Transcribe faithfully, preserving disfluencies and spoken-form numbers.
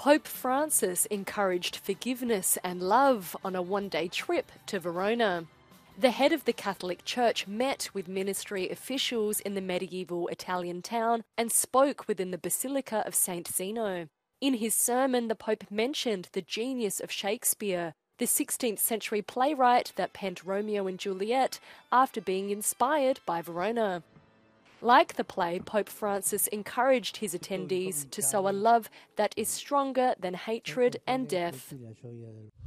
Pope Francis encouraged forgiveness and love on a one-day trip to Verona. The head of the Catholic Church met with ministry officials in the medieval Italian town and spoke within the Basilica of Saint Zeno. In his sermon, the Pope mentioned the genius of Shakespeare, the sixteenth century playwright that penned Romeo and Juliet after being inspired by Verona. Like the play, Pope Francis encouraged his attendees to sow a love that is stronger than hatred and death.